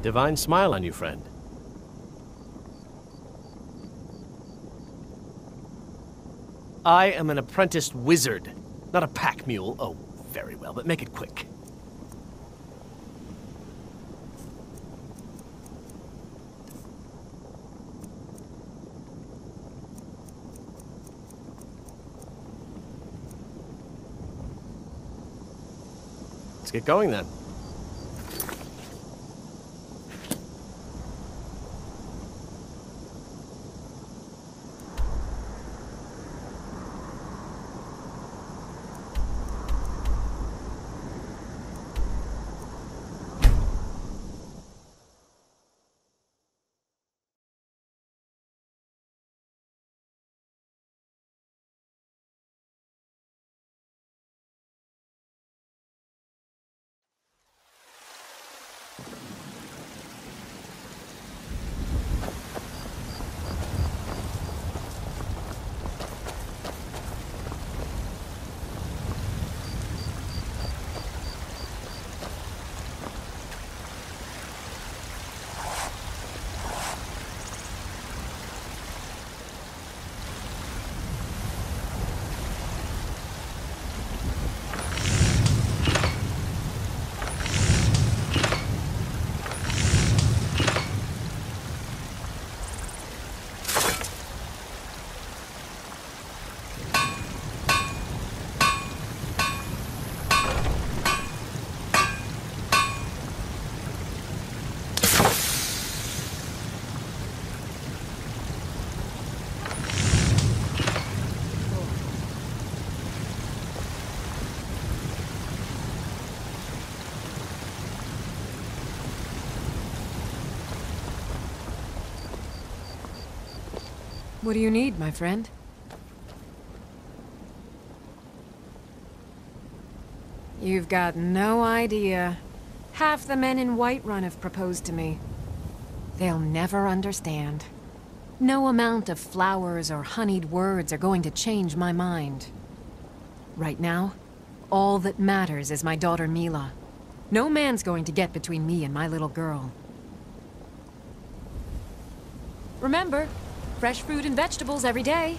Divine smile on you, friend. I am an apprenticed wizard, not a pack mule. Oh, very well, but make it quick. Let's get going then. What do you need, my friend? You've got no idea. Half the men in Whiterun have proposed to me. They'll never understand. No amount of flowers or honeyed words are going to change my mind. Right now, all that matters is my daughter Mila. No man's going to get between me and my little girl. Remember, fresh fruit and vegetables every day.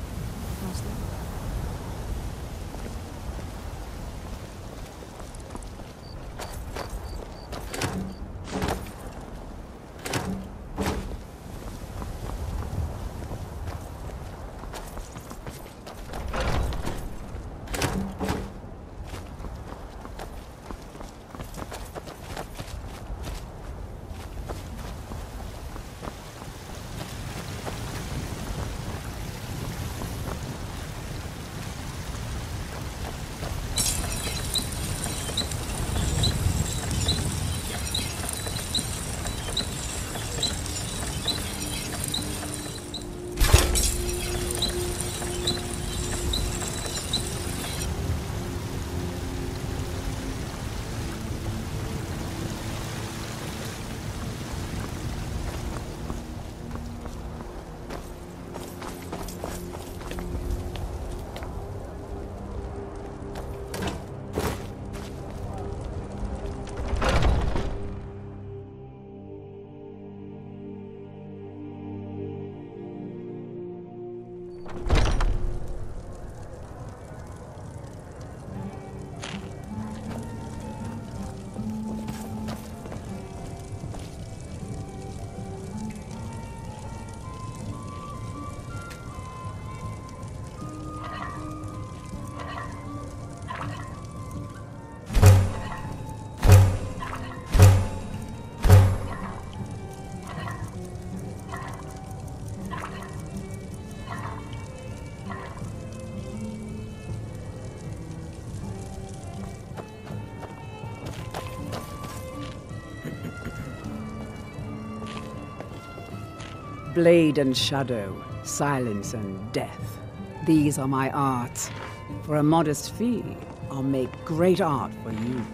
Blade and shadow, silence and death. These are my arts. For a modest fee, I'll make great art for you.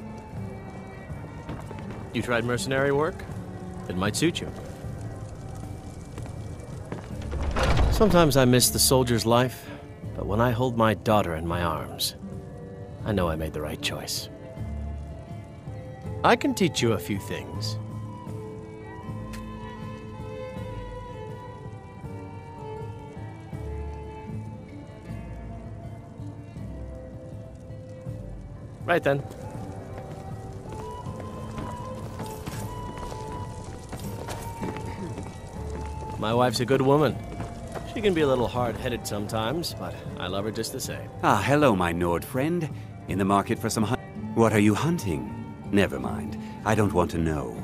You tried mercenary work? It might suit you. Sometimes I miss the soldier's life, but when I hold my daughter in my arms, I know I made the right choice. I can teach you a few things. Right then. My wife's a good woman. She can be a little hard-headed sometimes, but I love her just the same. Ah, hello, my Nord friend. In the market for some What are you hunting? Never mind. I don't want to know.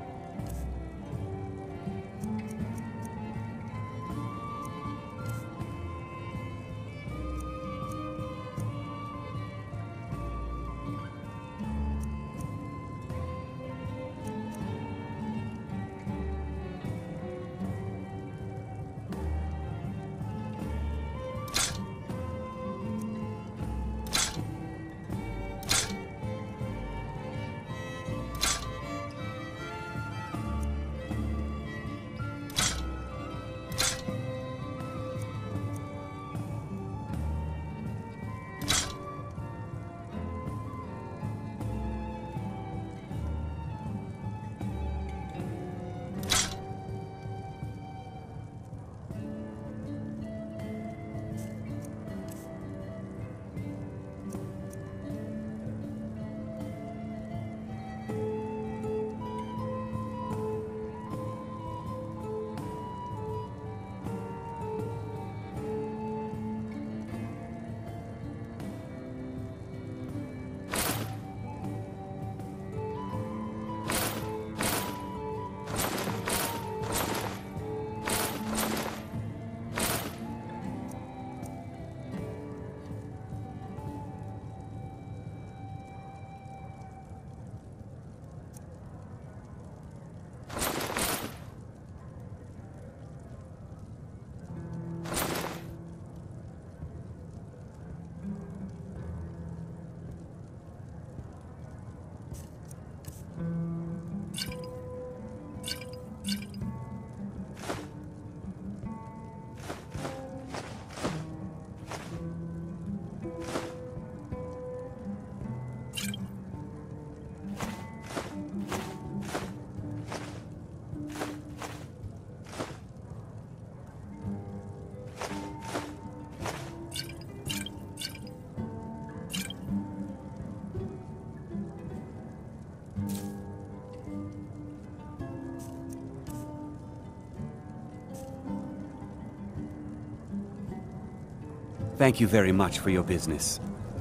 Thank you very much for your business.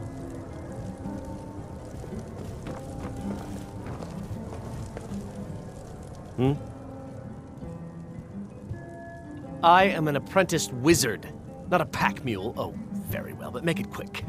I am an apprenticed wizard, not a pack mule. Oh, very well, but make it quick.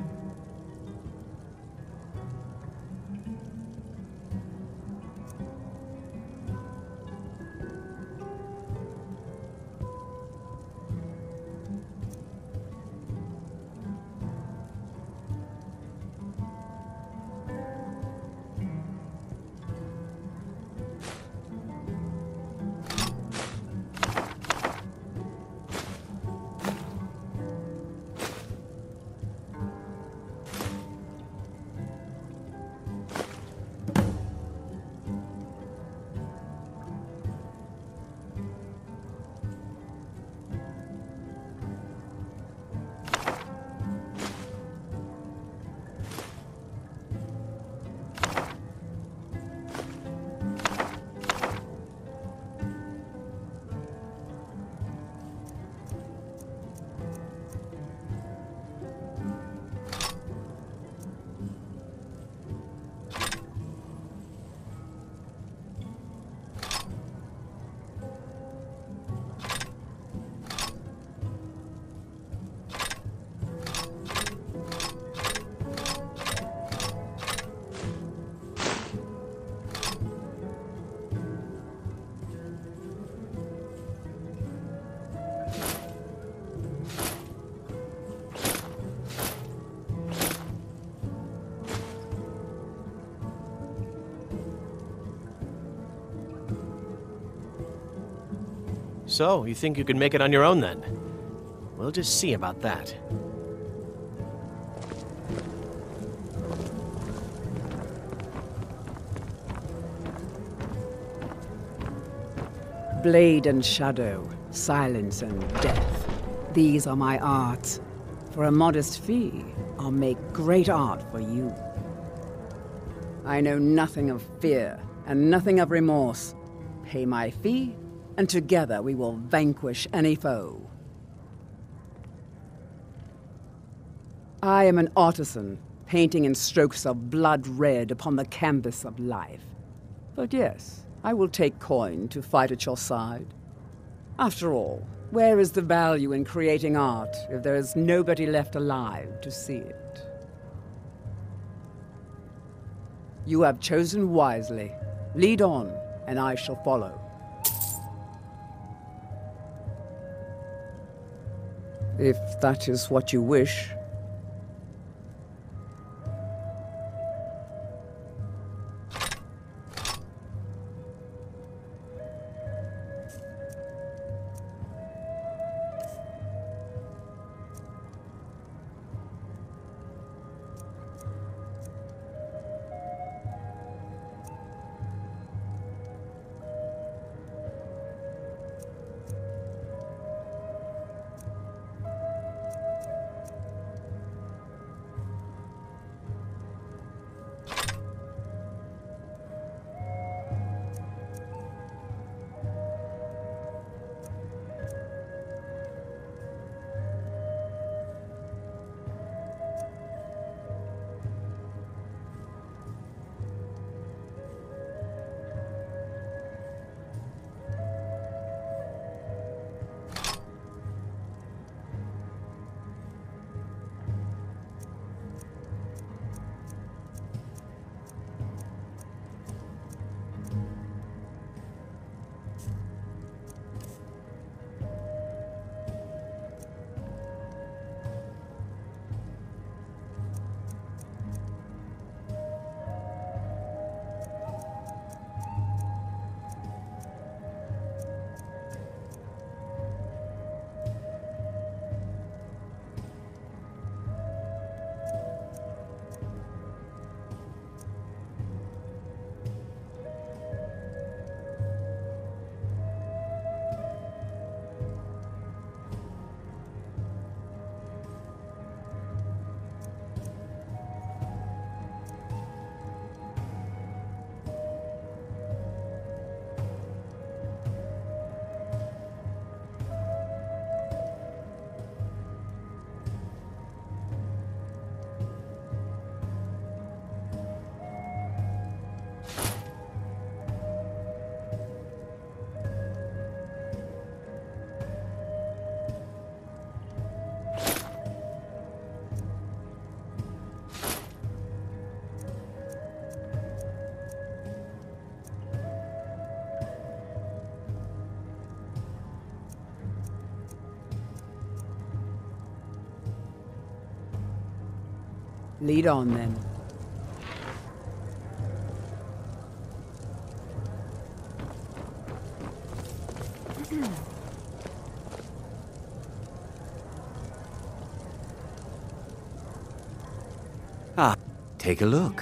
So, you think you can make it on your own then? We'll just see about that. Blade and shadow, silence and death. These are my arts. For a modest fee, I'll make great art for you. I know nothing of fear, and nothing of remorse. Pay my fee, and together we will vanquish any foe. I am an artisan, painting in strokes of blood red upon the canvas of life. But yes, I will take coin to fight at your side. After all, where is the value in creating art if there is nobody left alive to see it? You have chosen wisely. Lead on, and I shall follow. If that is what you wish. Lead on, then. Ah, take a look.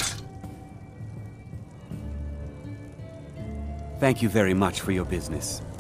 Thank you very much for your business.